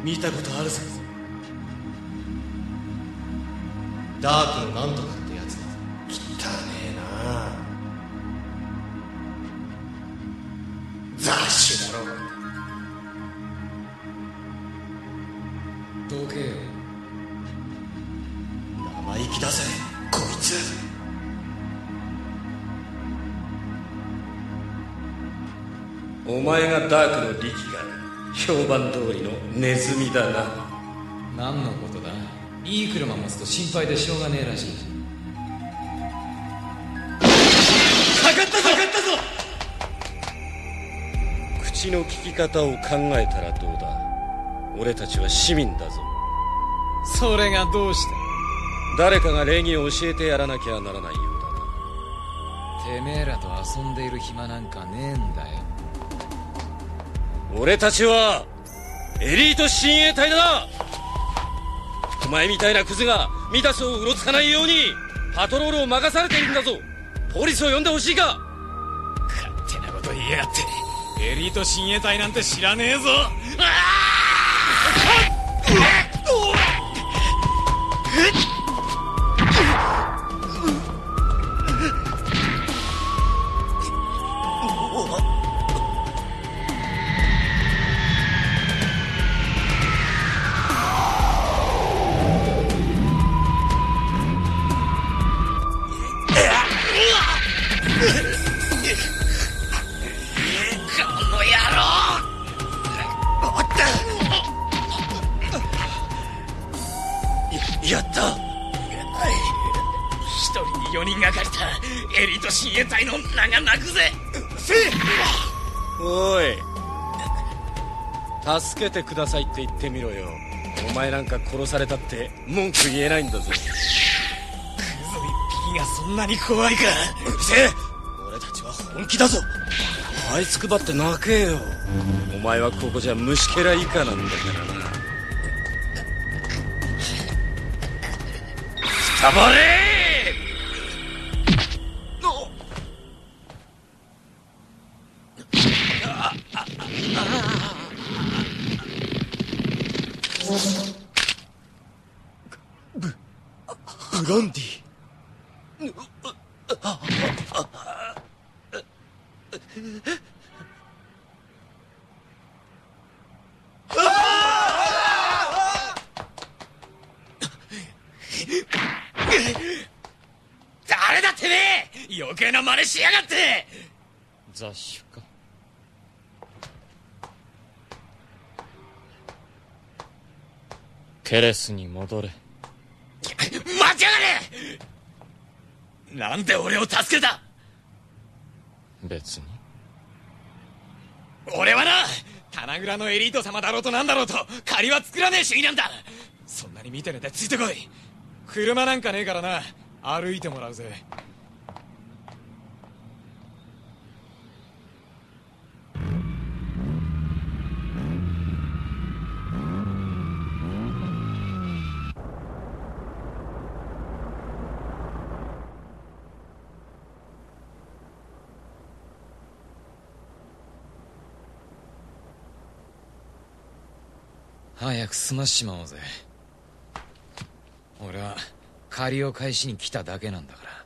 見たことあるぜ。ダークのなんとかってやつだ。 汚ねえな。雑誌だろ。 どけよ。生意気だぜこいつ。 お前がダークの力が評判通りのネズミだな。 何のことだ。いい車持つと心配でしょうがねえらしい。 かかったぞかかったぞ。 口の利き方を考えたらどうだ。俺たちは市民だぞ。 それがどうした。 誰かが礼儀を教えてやらなきゃならないようだな。 てめえらと遊んでいる暇なんかねえんだよ。 俺たちはエリート親衛隊だ。お前みたいなクズがミダスをうろつかないようにパトロールを任されているんだぞ。ポリスを呼んでほしいか。 勝手なこと言いやがって。エリート親衛隊なんて知らねえぞ。 やった。 一人に4人がかりだ。エリート親衛隊の名が泣くぜ。 おい、助けてくださいって言ってみろよ。お前なんか殺されたって文句言えないんだぞ。クズ一匹がそんなに怖いか。 うるせえ。俺たちは本気だぞ。あいつくばって泣けよ。お前はここじゃ虫けら以下なんだからな。くたばれブロンディ。 誰だってねえ。余計な真似しやがって。 雑種か。ケレスに戻れ。 待ちやがれ。なんで俺を助けた。 別に。 俺はな、棚倉のエリート様だろうとなんだろうと借りは作らねえ主義なんだ。そんなに見てねえでついてこい。車なんかねえからな、歩いてもらうぜ。早く済ましちまおうぜ。俺は借りを返しに来ただけなんだから。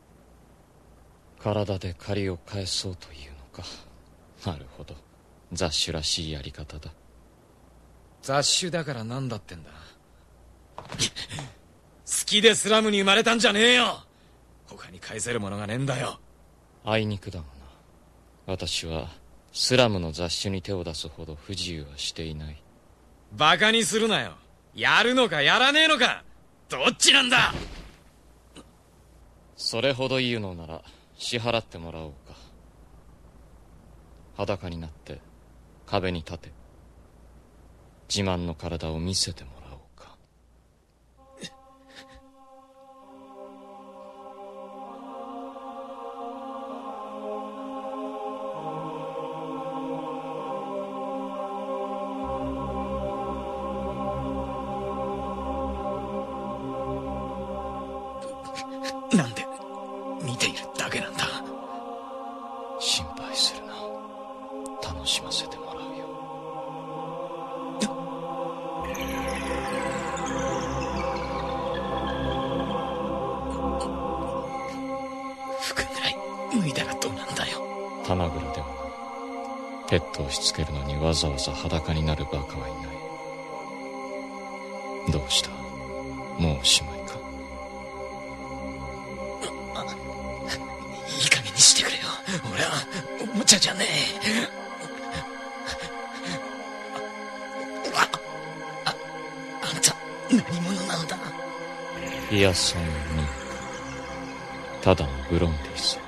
体で借りを返そうというのか。なるほど、雑種らしいやり方だ。 雑種だからなんだってんだ。好きでスラムに生まれたんじゃねえよ。他に返せるものがねえんだよ。 あいにくだがな、私はスラムの雑種に手を出すほど不自由はしていない。 バカにするなよ。やるのかやらねえのか、どっちなんだ。 それほど言うのなら支払ってもらおうか。裸になって壁に立て、自慢の体を見せてもらおうか。 なんで見ているだけなんだ。 心配するな、楽しませてもらうよ。 服ぐらい脱いだらどうなんだよ。 棚倉ではペットをしつけるのにわざわざ裸になるバカはいない。どうした？もうおしまいか？ いい加減にしてくれよ。俺はおもちゃじゃねえ。あんた何者なんだ？ いや、そんにただのブロンディさ。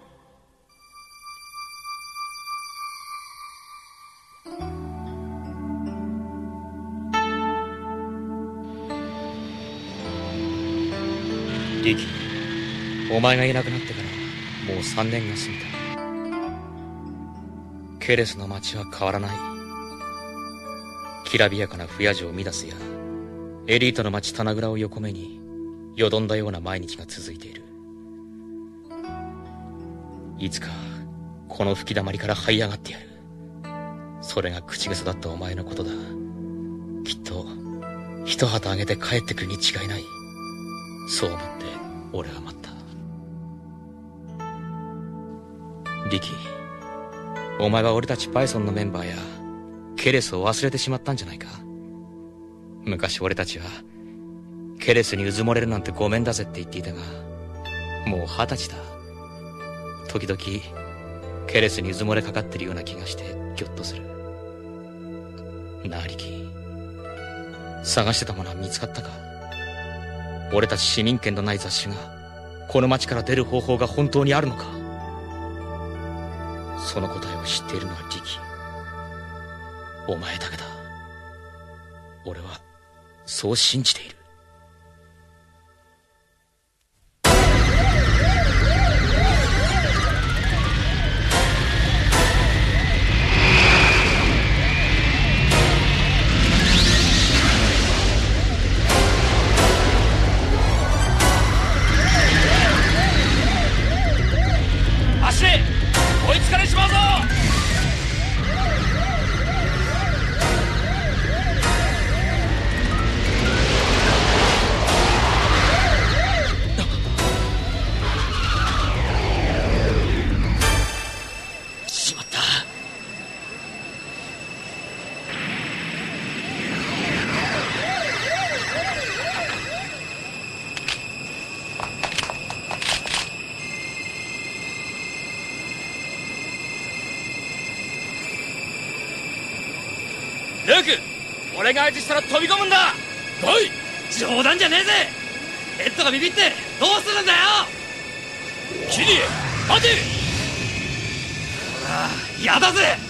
リキ、お前がいなくなってからもう3年が過ぎた。ケレスの街は変わらない。きらびやかな不夜城ミダスやエリートの街棚倉を横目によどんだような毎日が続いている。いつかこの吹き溜まりから這い上がってやる。それが口癖だったお前のことだ。きっと一旗あげて帰ってくるに違いない。そう思って俺は待った。リキ、お前は俺たちバイソンのメンバーやケレスを忘れてしまったんじゃないか。昔俺たちはケレスにうずもれるなんてごめんだぜって言っていたが、もう20歳だ。時々ケレスにうずもれかかってるような気がしてギョッとする。なあリキ、探してたものは見つかったか？俺たち市民権のない雑誌がこの町から出る方法が本当にあるのか？その答えを知っているのはリキ、お前だけだ。俺はそう信じている。 足で追いつかれしまうぞ。 しまった。 ルーク、俺が合図したら飛び込むんだ。 おい、 冗談じゃねえぜ。ヘッドがビビってどうするんだよ。 キリエ、待て。 やだぜ。